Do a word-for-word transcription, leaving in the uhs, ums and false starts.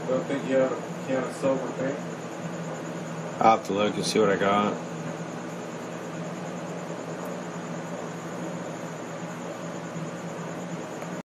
Don't think you have, you have a silver paint? I'll have to look and see what I got.